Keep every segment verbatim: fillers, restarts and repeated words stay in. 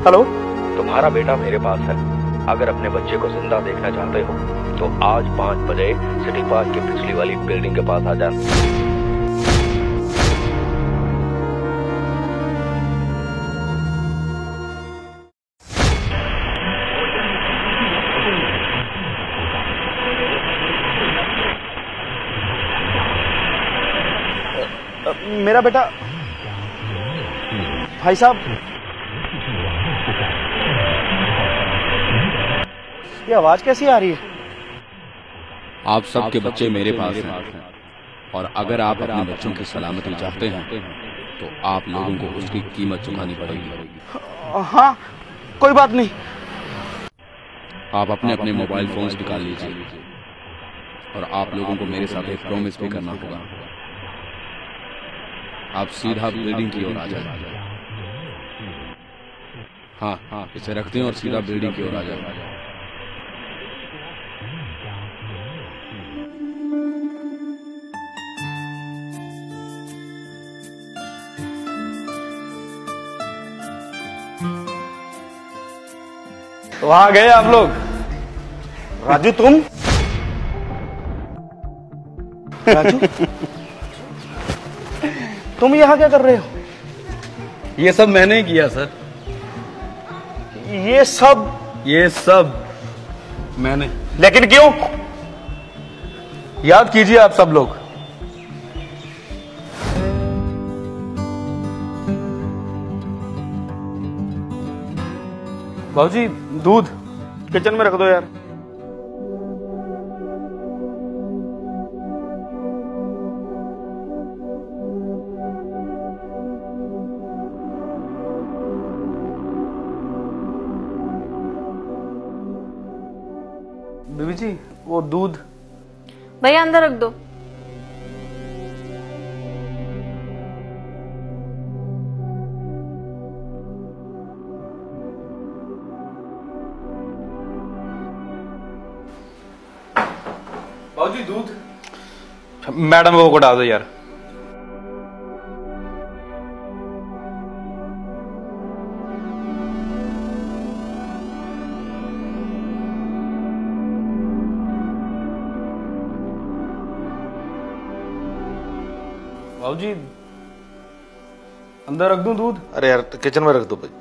Hello, तुम्हारा बेटा मेरे पास है। अगर अपने बच्चे को जिंदा देखना चाहते हो तो आज पाँच बजे सिटी पार्क की पिछली वाली बिल्डिंग के पास आ जा। मेरा बेटा, भाई साहब, ये आवाज कैसी आ रही है? आप सबके बच्चे मेरे पास हैं और अगर आप अपने बच्चों की सलामती चाहते हैं तो आप लोगों को उसकी कीमत चुकानी पड़ेगी। हाँ, कोई बात नहीं। आप अपने अपने मोबाइल फोन्स निकाल लीजिए और आप लोगों को मेरे साथ एक प्रॉमिस भी करना होगा। आप सीधा बिल्डिंग की ओर आ जाए। हाँ हाँ, इसे रखते हैं और सीधा बिल्डिंग की ओर आ जाए। तो आ गए आप लोग। राजू, तुम? राजू, तुम यहाँ क्या कर रहे हो? ये सब मैंने ही किया सर। ये सब? ये सब मैंने। लेकिन क्यों? याद कीजिए आप सब लोग। बाबूजी, दूध किचन में रख दो यार। बीबी जी, वो दूध भैया अंदर रख दो। बाबूजी, दूध। मैडम, वो को डाल दो यार। बाबूजी, अंदर रख दूं दूध? अरे यार, किचन में रख दो भाई।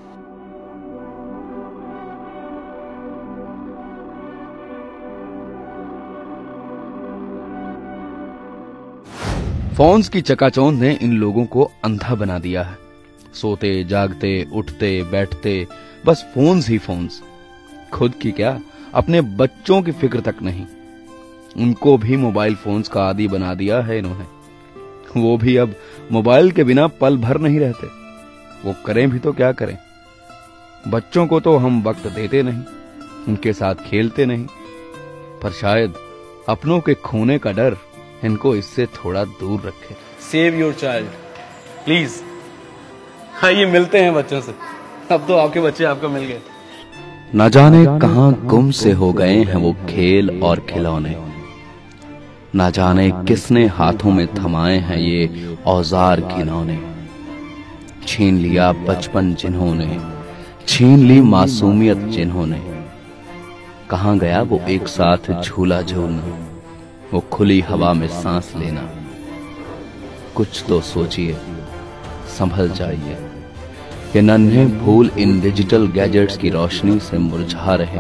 फोन्स की चकाचौंध ने इन लोगों को अंधा बना दिया है। सोते जागते उठते बैठते बस फोन्स ही फोन्स। खुद की क्या, अपने बच्चों की फिक्र तक नहीं। उनको भी मोबाइल फोन्स का आदी बना दिया है इन्होंने। वो भी अब मोबाइल के बिना पल भर नहीं रहते। वो करें भी तो क्या करें? बच्चों को तो हम वक्त देते नहीं, उनके साथ खेलते नहीं, पर शायद अपनों के खोने का डर इनको इससे थोड़ा दूर रखे। Save your child please. आइए मिलते हैं बच्चों से। अब तो आपके बच्चे आपको मिल गए। न जाने कहां गुम से हो गए हैं वो खेल और खिलौने। न जाने किसने हाथों में थमाए हैं ये औजार घिनौने। छीन लिया बचपन जिन्होंने, छीन ली मासूमियत जिन्होंने। कहां गया वो एक साथ झूला झूलना, वो खुली हवा में सांस लेना। कुछ तो सोचिए, संभल जाइए। ये नन्हे फूल इन डिजिटल गैजेट्स की रोशनी से मुरझा रहे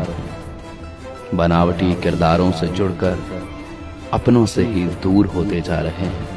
हैं। बनावटी किरदारों से जुड़कर अपनों से ही दूर होते जा रहे हैं।